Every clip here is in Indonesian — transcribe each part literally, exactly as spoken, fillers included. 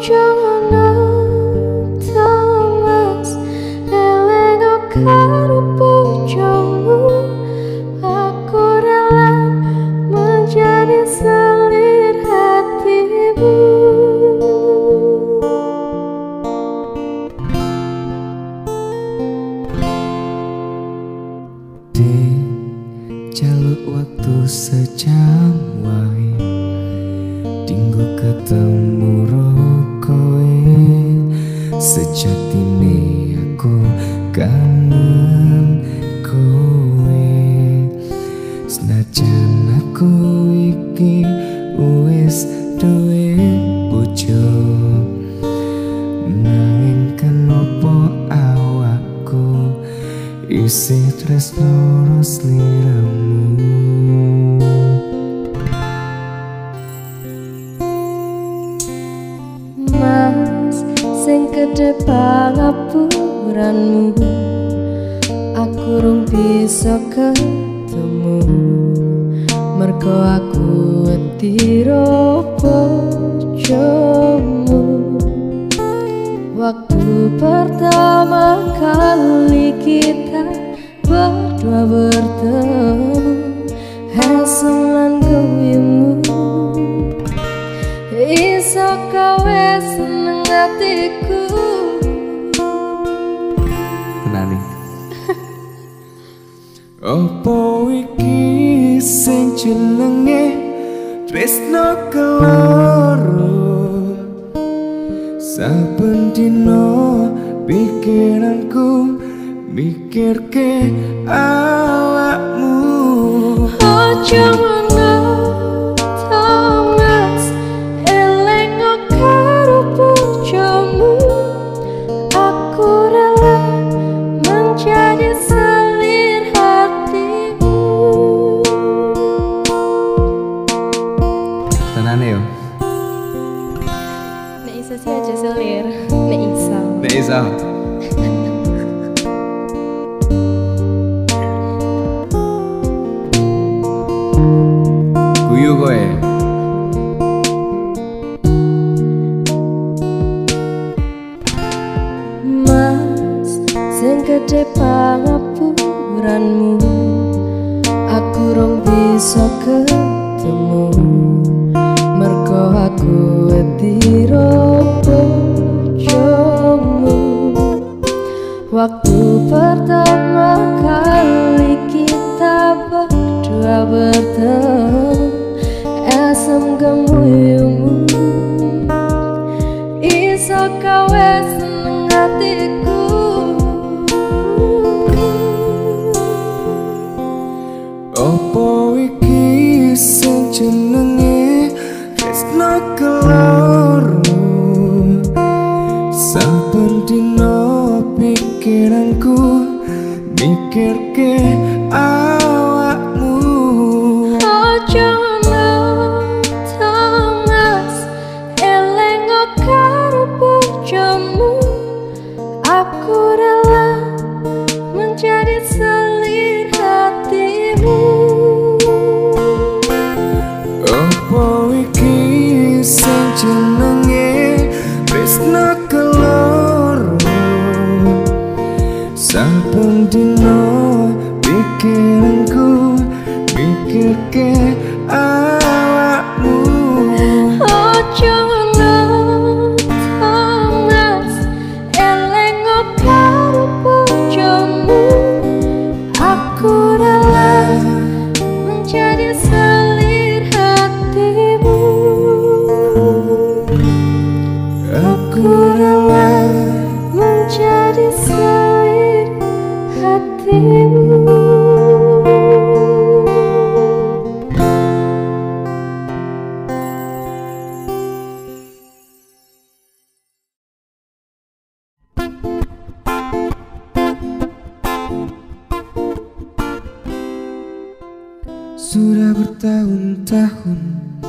Sudah bertahun-tahun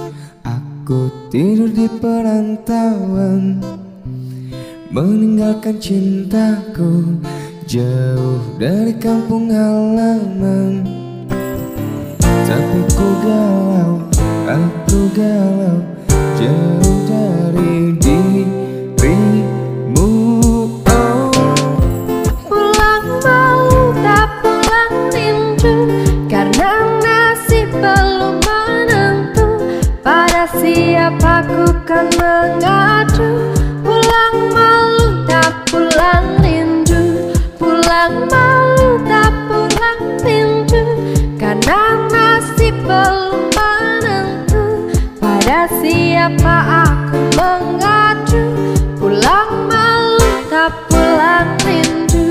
aku tidur di perantauan, meninggalkan cintaku jauh dari kampung halaman. Tapi ku galau, aku galau, jauh dari dia. siapa ku kan mengadu. Pulang malu tak pulang rindu, pulang malu tak pulang rindu. Karena nasib belum menentu, pada siapa aku mengadu. Pulang malu tak pulang rindu.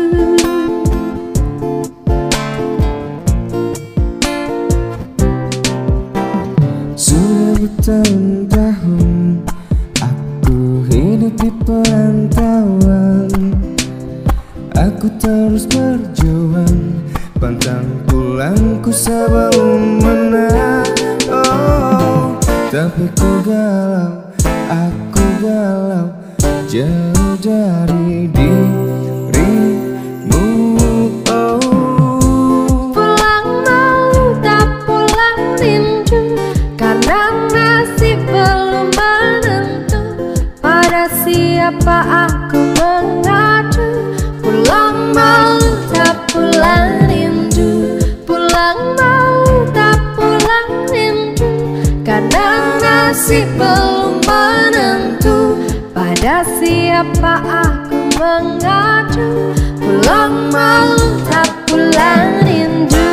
Sudah bertahun-tahun aku hidup di perantauan. Aku terus berjuang, pantang pulangku sebelum menang. Oh, tapi ku galau, aku galau, jauh dari dirimu. Oh, pulang malu tak pulang rindu, karena nasib belum menentu, pada siapa aku mengadu. Pulang malu tak pulang rindu, pulang malu tak pulang rindu. Karena nasib belum menentu, pada siapa aku mengadu. Pulang malu tak pulang rindu.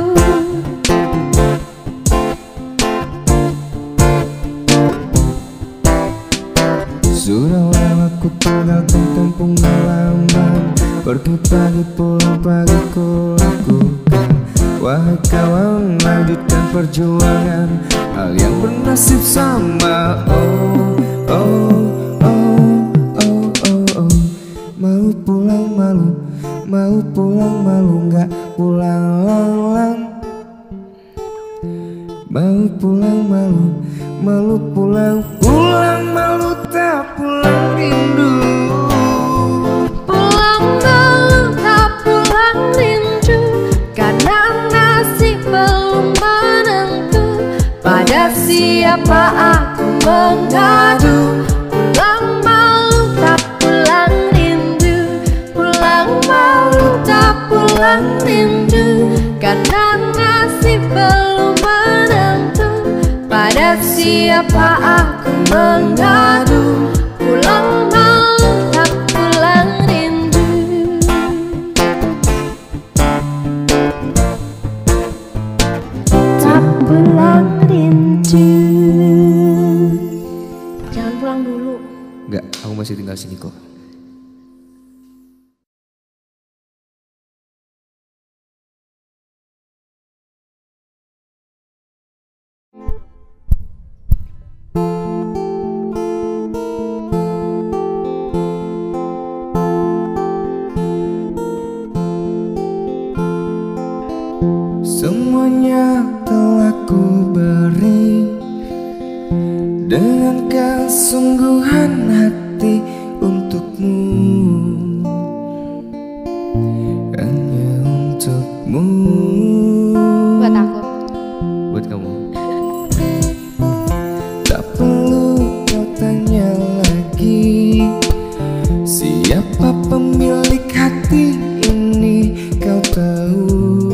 sudah lama ku tinggalkan kampung halaman, pergi pagi pulang pagi ku lakukan. Wahai kawan, lanjutkan perjuangan, hal yang bernasib sama. Oh, oh, oh, oh, oh, oh. Mau pulang malu, mau pulang malu, nggak pulang lang-lang. Mau pulang malu, malu pulang, pulang malu tak pulang rindu. Pulang malu tak pulang rindu, karena nasib belum menentu, pada siapa aku mengadu. Pulang malu tak pulang rindu, pulang malu tak pulang rindu. Karena nasib belum menentu, pada siapa aku mengadu. Pulang malu tak pulang rindu. Tak pulang rindu. Jangan pulang dulu. Enggak, aku masih tinggal sini kok. Semuanya telah ku beri dengan kesungguhan hati untukmu, hanya untukmu. Buat aku. Buat kamu. Tak perlu kau tanya lagi, siapa pemilik hati ini kau tahu.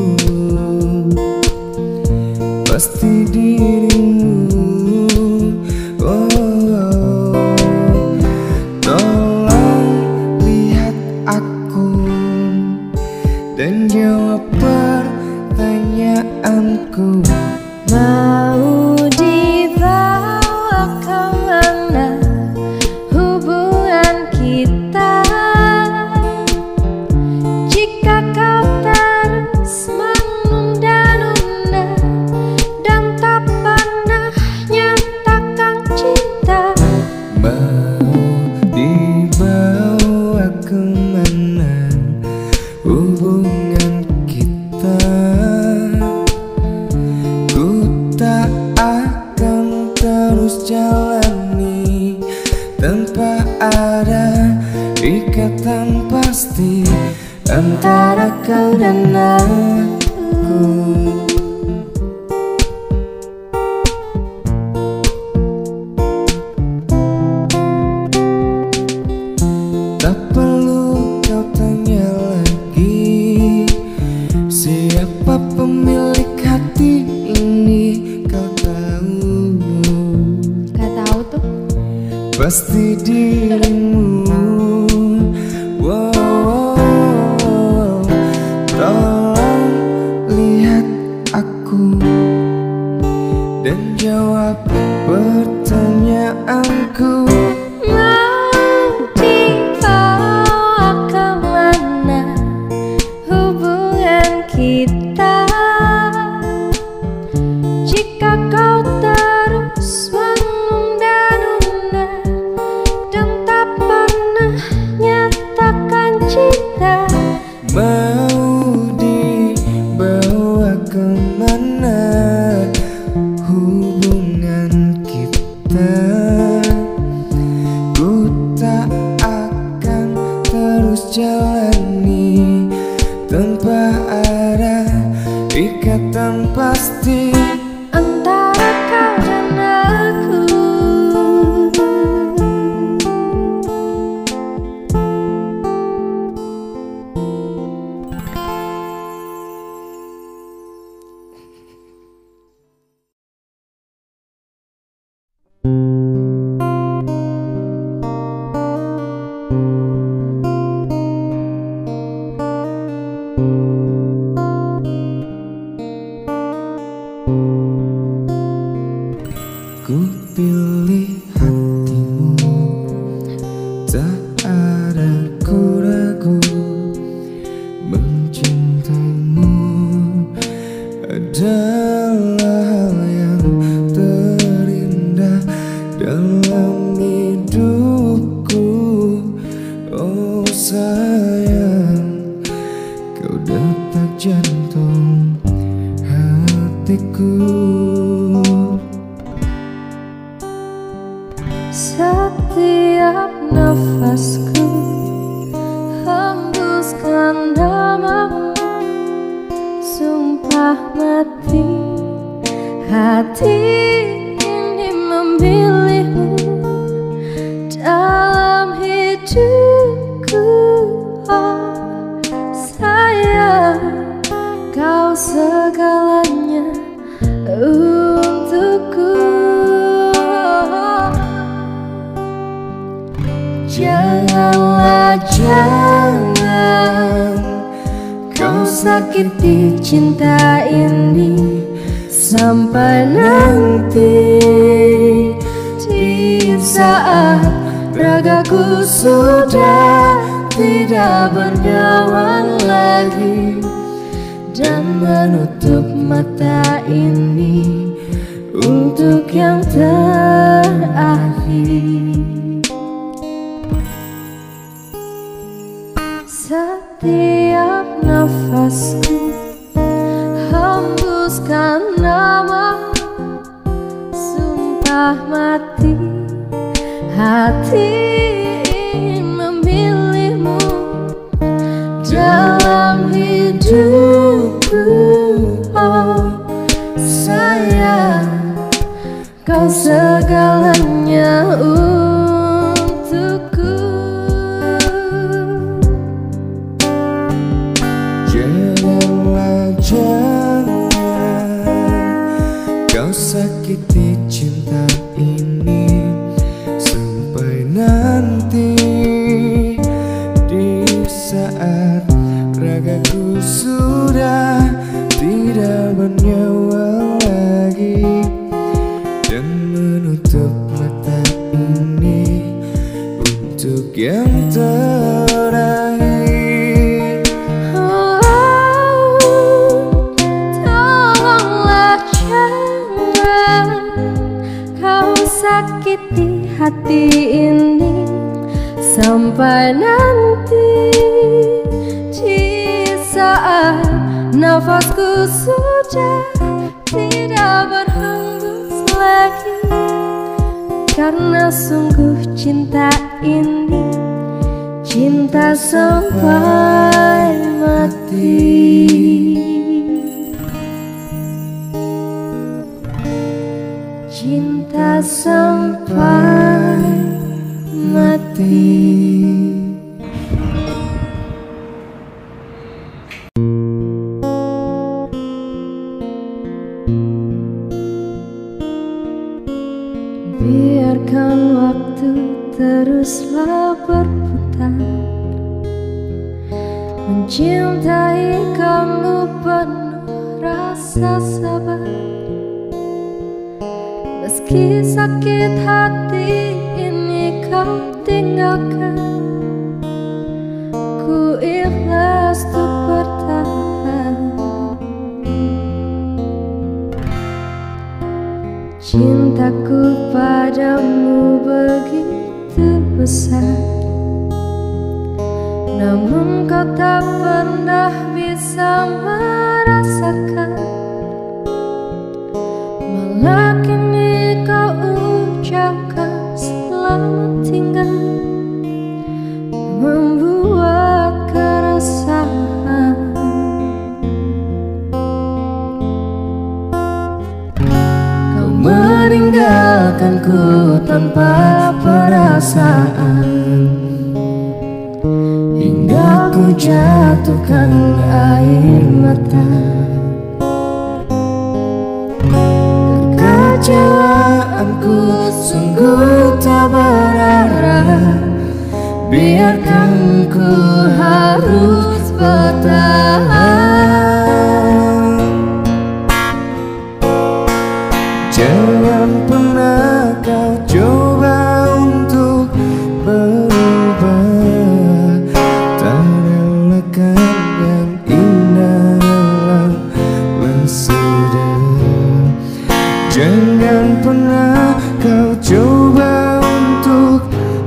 Pasti dirimu. Oh, oh. Tolong lihat aku dan jawab pertanyaanku. Mau dibawa kemana hubungan kita, jika kau terus menunda-nunda dan tak pernah nyatakan cinta. Mau dibawa kemana hubungan kita, ku tak akan terus jalani tanpa ada ikatan pasti antara kau dan aku. Tak perlu kau tanya lagi, siapa pemilik hati ini kau tahu. pasti dirimu. Wow, tolong lihat aku dan jawab pertanyaanku. Mau dibawa kemana hubungan kita jika kau terus menunda-nunda dan tak pernah nyatakan cinta? Mau dibawa kemana hubungan kita? Ku tak akan terus jalani tanpa ada ikatan pasti Antara kau dan aku. Ku pilih hatimu, tak ada ku ragu. Mencintaimu adalah hal yang terindah dalam hidupku. Oh sayang, kau detak jantung hatiku. Setiap nafasku hembuskan namamu, sumpah mati hati ini memilihmu dalam hidupku. Oh sayang, kau segalanya untukku. Janganlah, jangan kau sakiti cinta ini sampai nanti di saat ragaku sudah tidak bernyawa lagi dan menutup mata ini untuk yang terakhir. Setiap nafasku hembuskan nama, sumpah mati hati memilihmu dalam hidupku. Oh sayang, kau segalanya untukku. Janganlah, jangan kau sakiti cinta ini sampai nanti di saat ragaku sudah tidak bernyawa lagi dan menutup mata ini untuk yang terakhir. Sakiti hati ini sampai nanti di saat nafasku sudah tidak berhembus lagi, karena sungguh cinta ini cinta sampai mati. Cinta sampai mati. Biarkan waktu teruslah berputar, mencintai kamu penuh rasa sabar. Meski sakit hati ini kau tinggalkan, ku ikhlas untuk bertahan. Cintaku padamu begitu besar, namun kau tak pernah bisa merasakan. Malah kini kau ucapkan selamat tinggal, membuat keresahan. Kau meninggalkanku tanpa perasaan, hingga ku jatuhkan air mata. Kekecewaanku sungguh tak berarah, biarkan ku harus bertahan. Jangan pernah kau coba untuk berubah, tak relakan yang indah dalam sudah. Jangan pernah kau coba untuk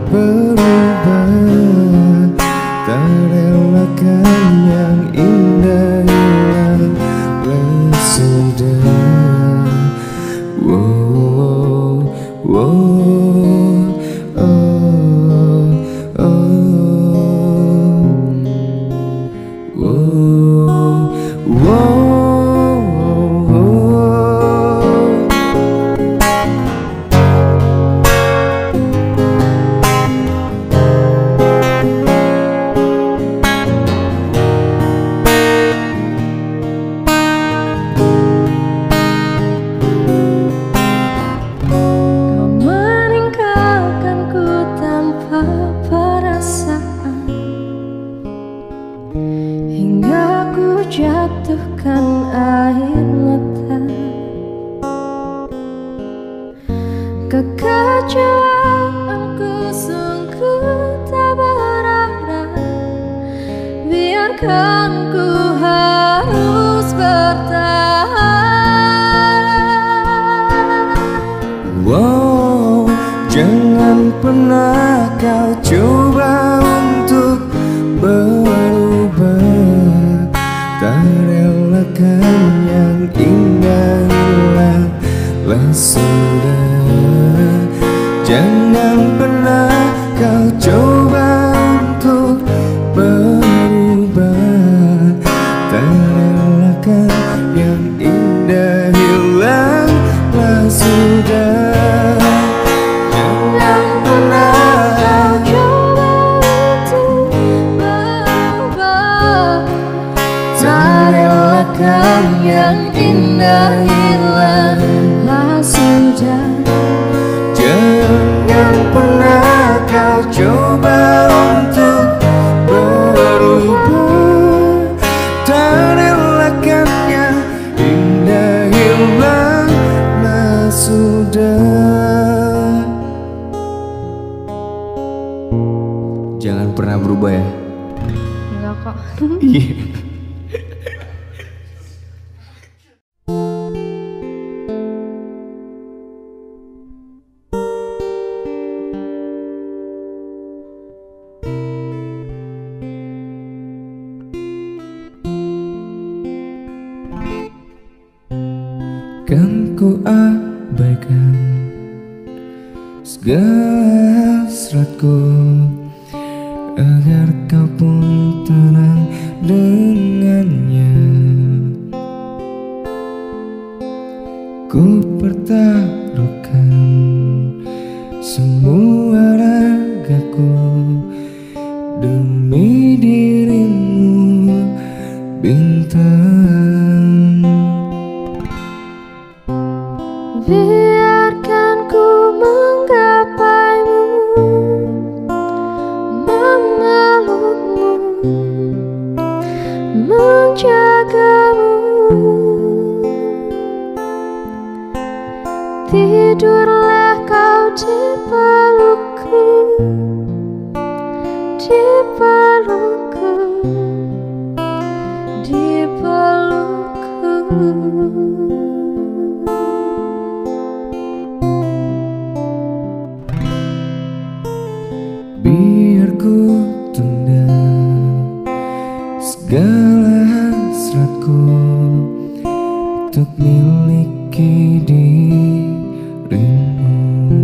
berubah, tak relakan yang indah dalam sudah. Wow, wow, oh, oh, wow, wow. Hingga ku jatuhkan air mata. Kekecewaanku sungguh tak berarah, biarkan ku harus bertahan. Wow, jangan pernah kau coba untuk berubah, tak relakan yang indah hilanglah sudah. Jangan pernah kau coba untuk berubah, tak relakan yang indah hilanglah sudah. Jangan pernah kau coba untuk berubah, tak relakan yang indah hilanglah sudah. Jangan pernah kau coba untuk berubah, tak relakan yang indah hilanglah sudah. Jangan pernah berubah ya. Enggak kok. Iya. Kan ku abaikan segala hasratku, agar kau pun tenang dengannya. Ku pertaruhkan semua ragaku demi dirimu, bintang. Biarkan ku Tidurlah kau di pelukku, di pelukku, di pelukku. Biar ku tunda segala hasratku untuk miliki dirimu,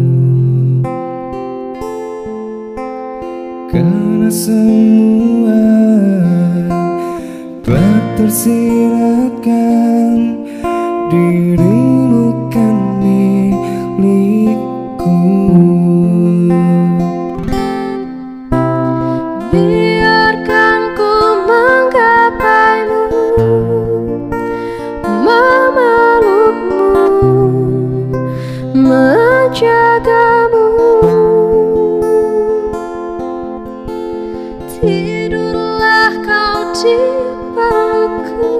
karena semua telah tersiratkan, dirimu kan milikku. Biarkan ku menggapaimu, memelukmu, menjagamu. Tidurlah kau di pelukku,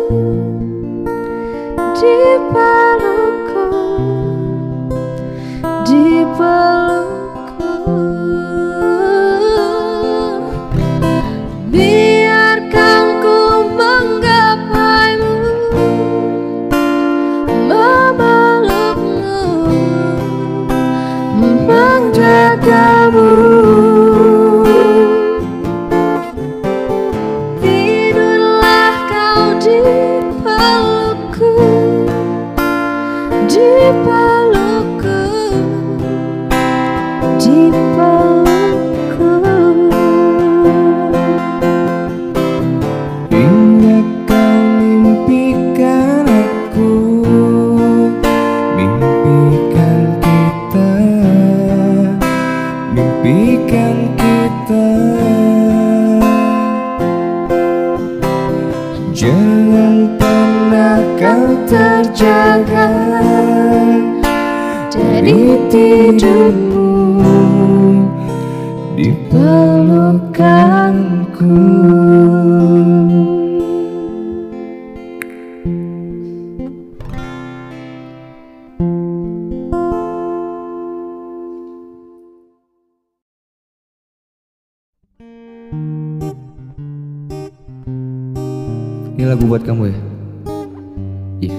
di pelukku, di pelukku. Biarkan ku menggapaimu, memelukmu, menjagamu. Tidurlah kau di pelukku, di pelukku, di pelukku. Hingga kau mimpikan aku, mimpikan kita, mimpikan kita. Jangan pernah kau terjaga dari tidurmu di pelukanku. Ini lagu buat kamu ya? Iya.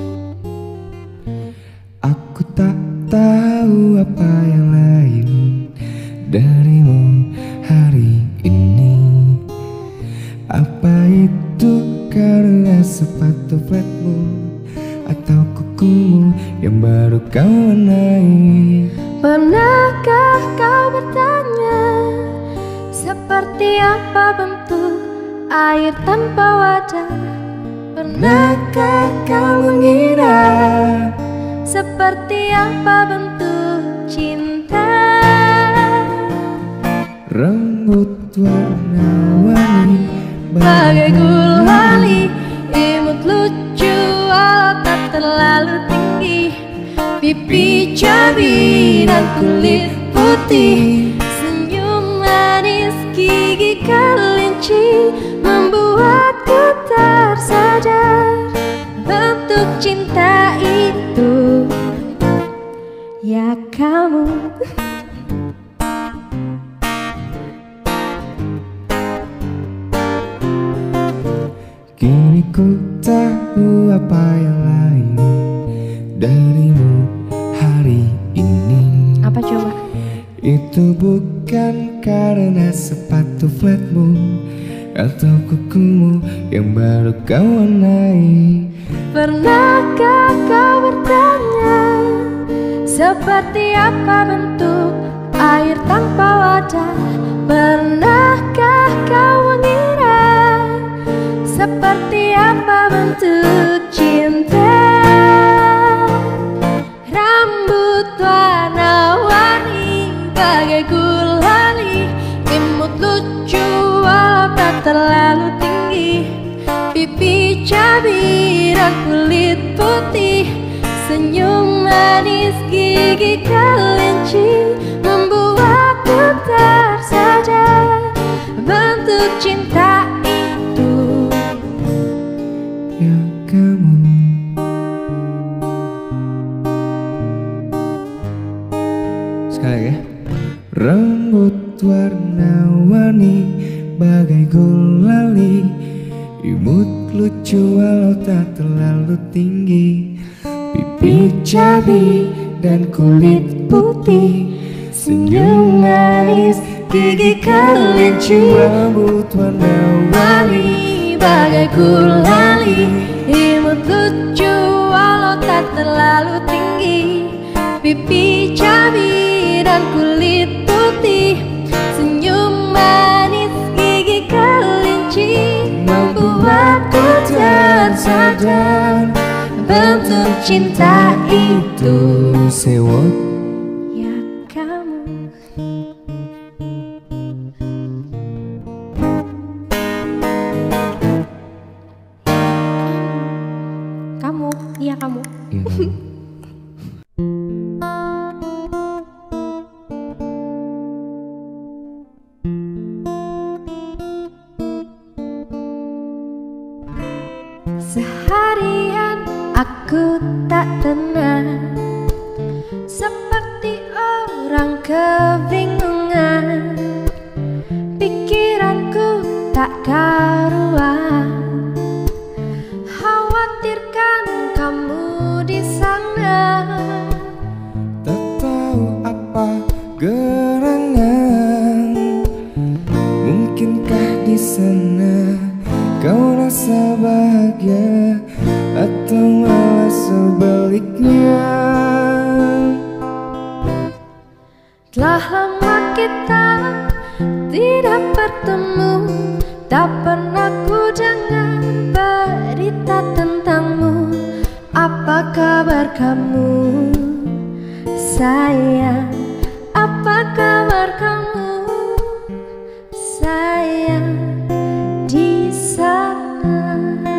Aku tak tahu apa yang lain darimu hari ini. Apa itu karena sepatu flatmu atau kukumu yang baru kau warnai? Pernahkah kau bertanya seperti apa bentuk air tanpa wadah? Pernahkah kau mengira seperti apa bentuk cinta? rambut warna-warni Bagai gulali, imut lucu walau tak terlalu tinggi, pipi cabi dan kulit putih, senyum manis gigi kelinci, membuatku tersadar bentuk cinta itu ya kamu. Kini ku tahu apa yang lain darimu hari ini. Apa coba? Itu bukan karena sepatu flatmu atau kukumu yang baru kau warnai. Pernahkah kau bertanya seperti apa bentuk air tanpa wadah? Pernahkah kau mengira seperti apa bentuk cinta? Rambut warna-warni bagai gulali, imut lucu walau tak terlalu tinggi, pipi cabi dan kulit putih, senyum manis gigi kelinci, membuatku tersadar bentuk cinta itu ya kamu. sekali ya. Rambut warna-warni bagai gulali, imut lucu walau tak terlalu tinggi, pipi cabi dan kulit putih, senyum manis gigi kelinci. Rambut warna-warni bagai gulali, imut lucu walau tak terlalu tinggi, pipi cabi dan kulit putih, senyum manis gigi kelinci, membuatku tersadar bentuk cinta itu. Say what? Ya kamu. Kamu, iya kamu. Ya, kamu. Seharian aku tak tenang, seperti orang kebingungan, pikiranku tak karuan, khawatirkan kamu di sana. Tak tahu apa gerangan, mungkinkah di sana kau rasa bahagia atau malah sebaliknya? Telah lama kita tidak bertemu, tak pernah ku dengar berita tentangmu. Apa kabar kamu, sayang? Apa kabar kamu, sayang, di sana?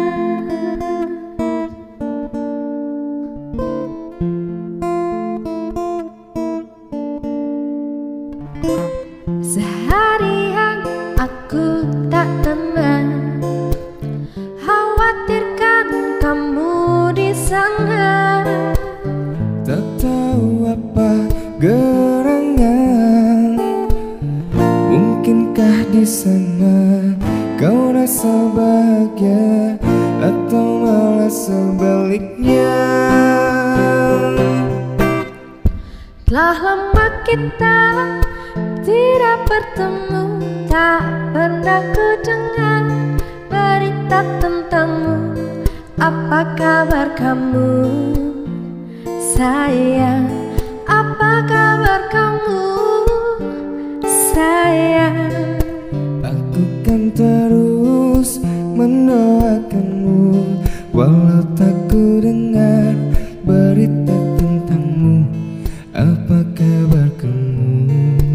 Seharian aku tak tenang, khawatirkan kamu di sana. Tak tahu apa gerangan, mungkinkah di sana kau rasa bahagia atau malah sebaliknya? Telah lama kita tidak bertemu, tak pernah ku dengar berita tentangmu. Apa kabar kamu, sayang? Apa kabar kamu, sayang? Aku kan terus mendoakanmu, walau tak ku dengar berita tentangmu. Apa kabar kamu,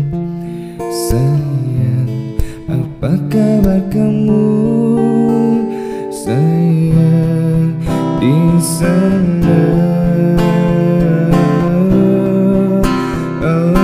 sayang? Apa kabar kamu, sayang, di sana? Oh.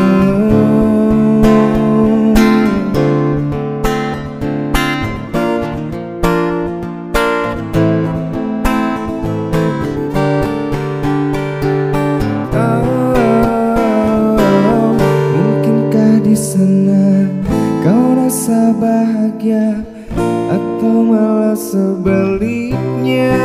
Sana kau rasa bahagia atau malah sebaliknya?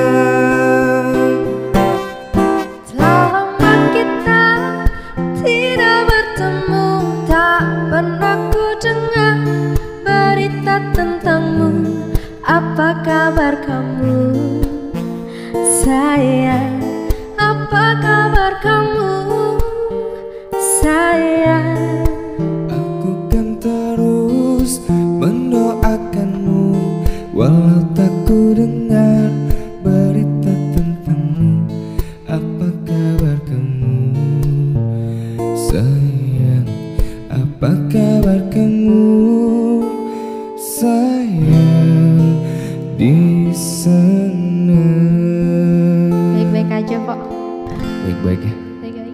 Telah lama kita tidak bertemu, tak pernah ku dengar berita tentangmu. Apa kabar kamu, sayang? Apa kabar kamu, sayang? Mendoakanmu, walau tak ku dengar berita tentangmu. Apa kabar kamu, sayang? Apa kabar kamu, sayang, di sana? Baik-baik aja kok. Baik-baik ya. Baik-baik.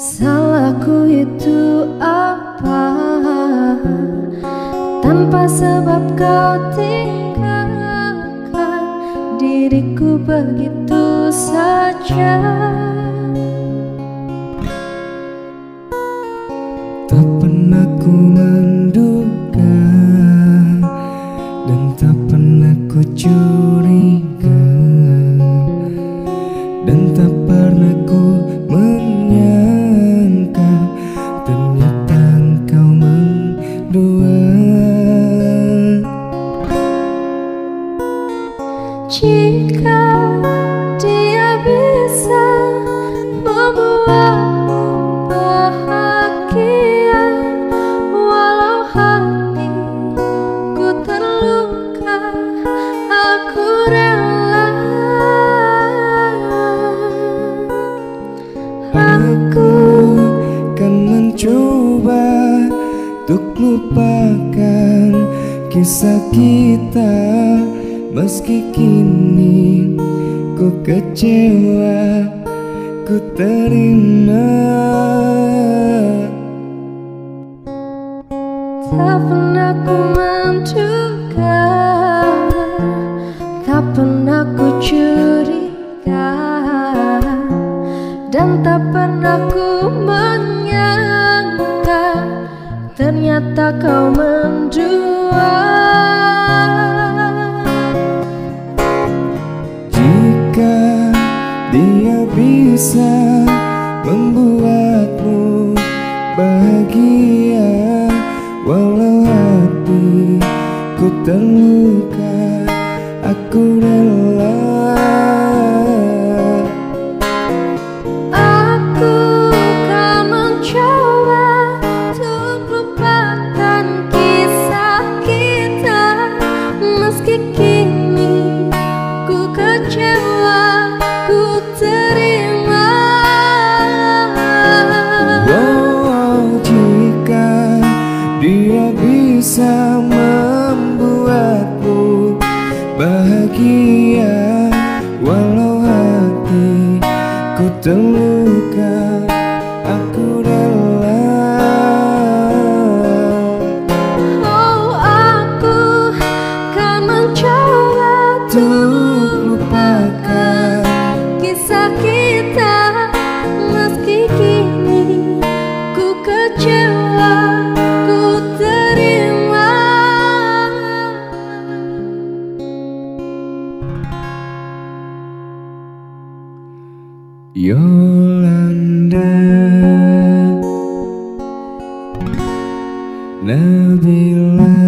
salahku itu apa? Tanpa sebab kau tinggalkan diriku begitu saja. Tak pernah ku menduga dan tak pernah ku curiga, dan tak pernah ku menyangka ternyata engkau mendua. Jika dia bisa membuatmu bahagia, walau hatiku terluka, aku rela. Aku kan mencoba untuk lupakan kisah kita, meski kini ku kecewa, ku terima. Tak pernah ku menduga, tak pernah ku curiga, dan tak pernah ku menyangka ternyata kau mendua. Jika dia bisa membuatmu bahagia, walau hatiku terluka, aku rela. Aku kan mencoba untuk lupakan kisah kita, meski kini ku kecewa, ku terima. Oh, jika dia bisa membuatmu bahagia, walau hatiku terluka, aku rela. Oh, aku kan mencoba untuk lupakan kisah kita, meski kini ku kecewa, ku terima. Yolanda, Nabila.